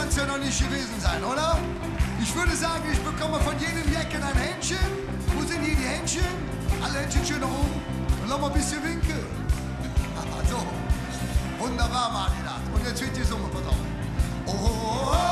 kann es ja noch nicht gewesen sein, oder? Ich würde sagen, ich bekomme von jedem Jäcken ein Händchen. Wo sind hier die Händchen? Alle Händchen schön nach oben. Und lass mal ein bisschen winken. So, wunderbar, Marina. Und jetzt wird die Summe, pass auf. Oh, oh, oh.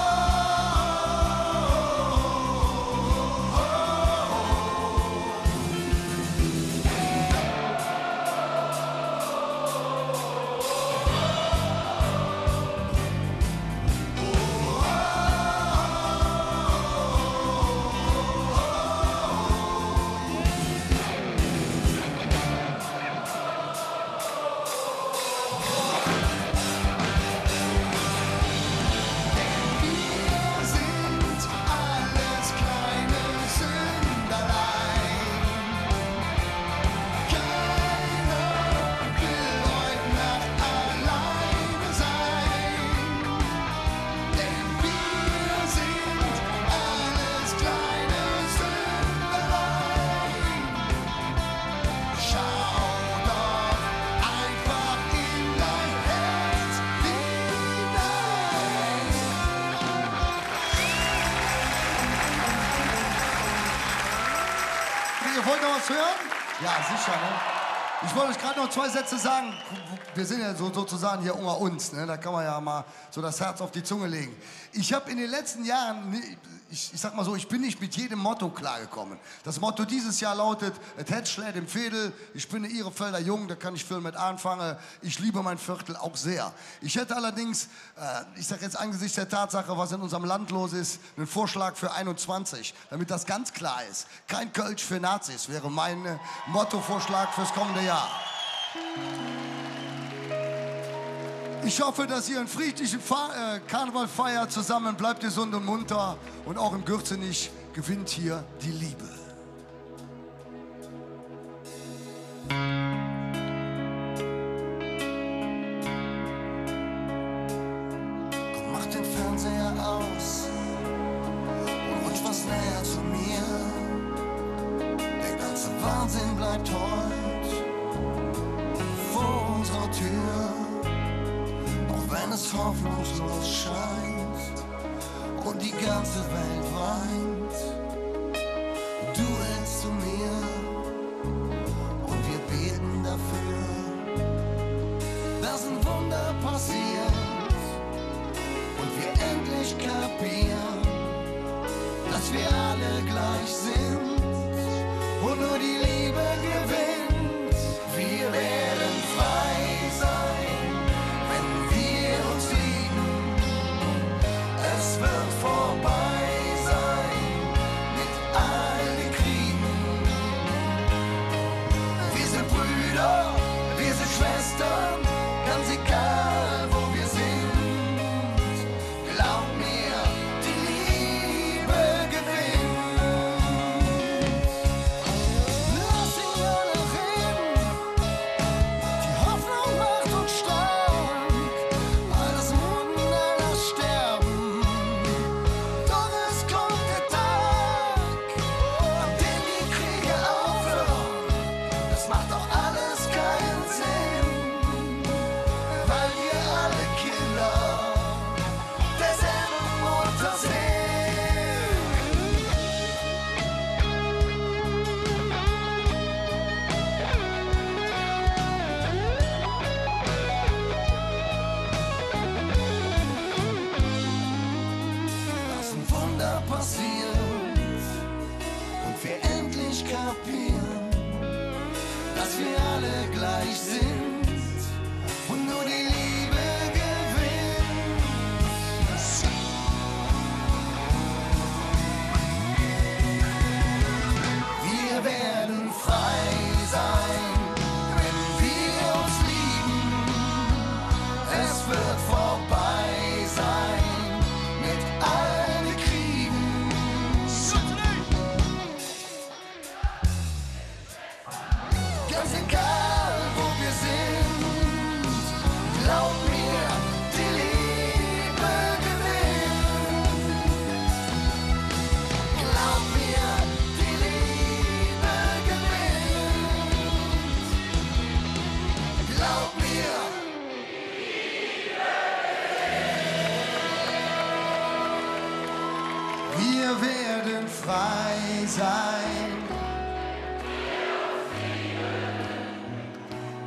Ihr wollt noch was hören? Ja, sicher, ne? Ich wollte euch gerade noch 2 Sätze sagen. Wir sind ja sozusagen hier unter uns, ne? Da kann man ja mal so das Herz auf die Zunge legen. Ich habe in den letzten Jahren, ich sag mal so, ich bin nicht mit jedem Motto klargekommen. Das Motto dieses Jahr lautet, et het schlägt im Fädel, ich bin ihre Felder jung, da kann ich viel mit anfangen. Ich liebe mein Viertel auch sehr. Ich hätte allerdings, ich sag jetzt angesichts der Tatsache, was in unserem Land los ist, einen Vorschlag für 21, damit das ganz klar ist. Kein Kölsch für Nazis wäre mein Mottovorschlag fürs kommende Jahr. Ich hoffe, dass ihr einen friedlichen Karneval feiert zusammen, bleibt gesund und munter und auch im Gürzenich gewinnt hier die Liebe. Komm, mach den Fernseher aus und rutsch was näher zu mir. Der ganze Wahnsinn bleibt heute vor unserer Tür. Wenn es hoffnungslos scheint und die ganze Welt weint, du hältst zu mir und wir beten dafür, dass ein Wunder passiert und wir endlich kapieren, dass wir alle gleich sind und nur die Liebe gewinnt. Wir werden frei sein, es wird vorbei sein,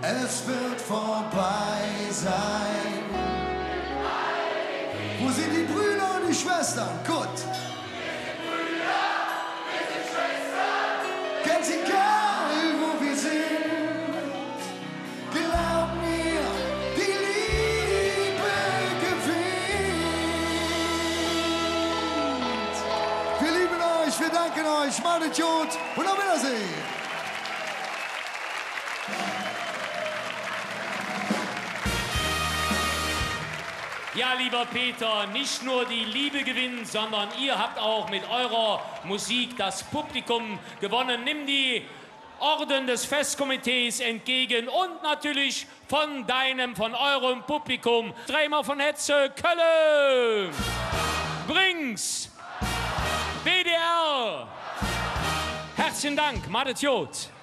es wird vorbei sein. Wo sind die Brüder und die Schwestern? Gut. Ganz egal, wo wir sind, glaub mir, die Liebe gewinnt. Wir lieben euch, wir danken euch, macht es gut und auf Wiedersehen. Ja, lieber Peter, nicht nur die Liebe gewinnt, sondern ihr habt auch mit eurer Musik das Publikum gewonnen. Nimm die Orden des Festkomitees entgegen und natürlich von eurem Publikum. Dreimal von Hetze, Köln, Brings, WDR. Herzlichen Dank, madet Jod.